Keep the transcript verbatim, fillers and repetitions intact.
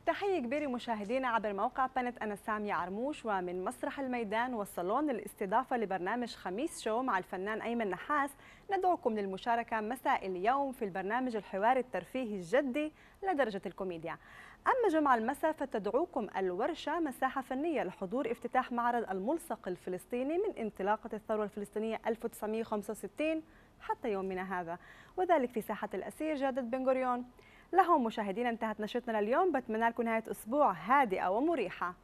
تحية كبيرة مشاهدينا عبر موقع بنت. أنا سامية عرموش، ومن مسرح الميدان والصالون الاستضافة لبرنامج خميس شو مع الفنان أيمن نحاس ندعوكم للمشاركة مساء اليوم في البرنامج الحواري الترفيهي الجدي لدرجة الكوميديا. أما جمعة المساء فتدعوكم الورشة مساحة فنية لحضور افتتاح معرض الملصق الفلسطيني من انطلاقة الثورة الفلسطينية ألف وتسعمئة وخمسة وستين حتى يومنا هذا، وذلك في ساحة الأسير جادة بن غوريون. لهم مشاهدينا انتهت نشرتنا لليوم، بتمنى لكم نهاية أسبوع هادئة ومريحة.